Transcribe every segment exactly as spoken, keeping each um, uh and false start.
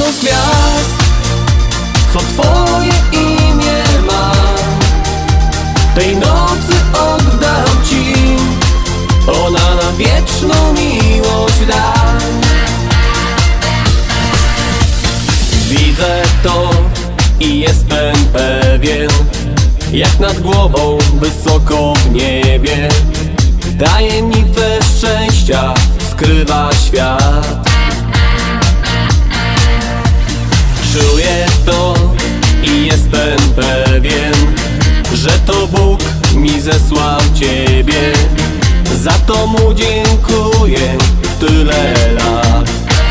jedną z gwiazd, co twoje imię ma. Tej nocy oddam ci, ona nam wieczną miłość da. Widzę to i jestem pewien, jak nad głową wysoko w niebie tajemnice szczęścia skrywa świat. Czuję to i jestem pewien, że to Bóg mi zesłał ciebie. Za to mu dziękuję tyle lat.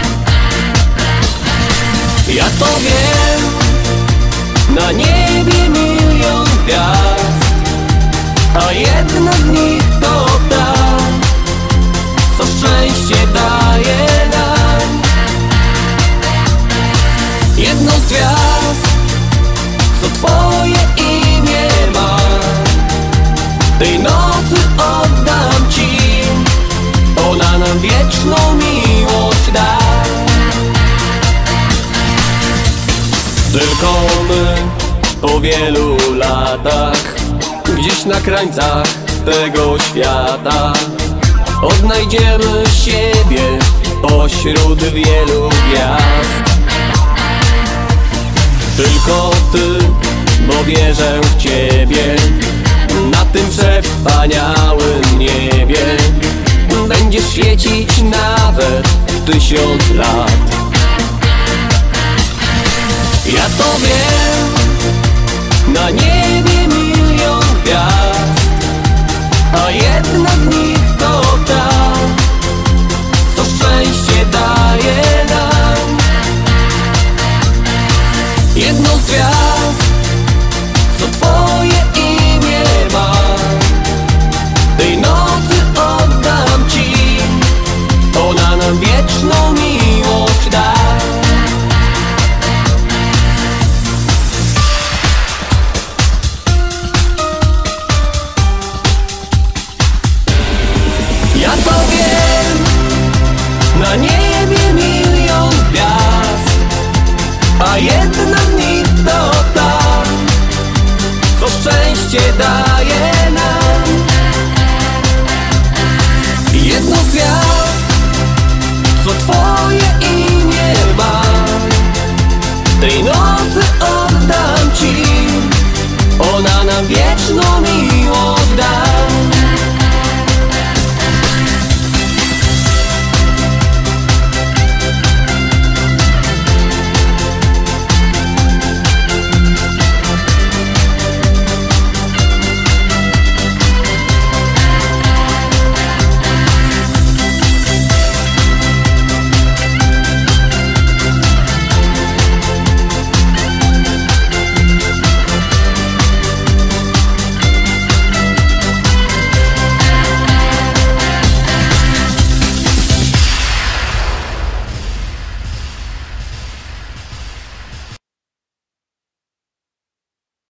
Ja to wiem, na niebie milion gwiazd, a jedna z nich to ta, co szczęście daje nam. Jedną z gwiazd, co twoje imię ma. Tej nocy oddam ci, ona nam wieczną miłość da. Tylko my po wielu latach, gdzieś na krańcach tego świata, odnajdziemy siebie pośród wielu gwiazd. Tylko ty, bo wierzę w ciebie, na tym przewspaniałym niebie będziesz świecić nawet tysiąc lat. Ja to wiem, na niebie milion gwiazd, a jedna z nich to ta, co szczęście daje nam. Jedną z gwiazd, co twoje imię ma. Tej nocy oddam ci, ona nam wieczną miłość da. Ja to wiem, na niebie milion gwiazd, a jedna z nich to ta, co szczęście daje nam. Jedną z gwiazd, co twoje imię ma. Tej nocy oddam ci, ona nam wieczną